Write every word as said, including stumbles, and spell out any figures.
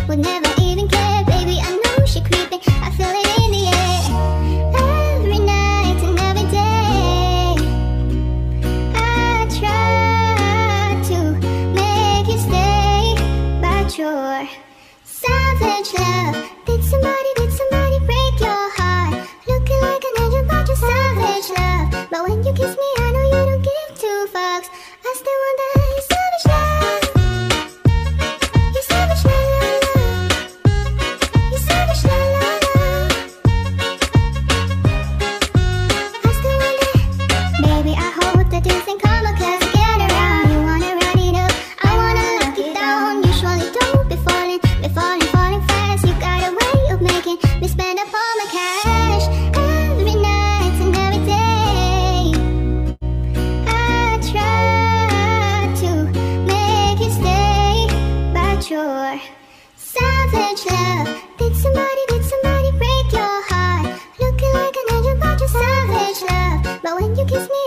would never even care. Baby, I know she creeping, I feel it in the air. Every night and every day, I try to make you stay, but you're savage love. Did somebody, did somebody break your heart? Looking like an angel, but you're savage love. But when you kiss me, I know you don't give two fucks. I still wonder, you savage love. You savage love, you savage love. I still wonder, baby, I hope that this ain't karma, 'cause I get around. You wanna run it up, I wanna lock it down. Usually don't be falling, be falling, falling fast. You got a way of making me spend up all my cash. Every night and every day, I try to make you stay, but you're savage love. Did somebody, did somebody break your heart? Looking like an angel, but you're savage love. But when you kiss me,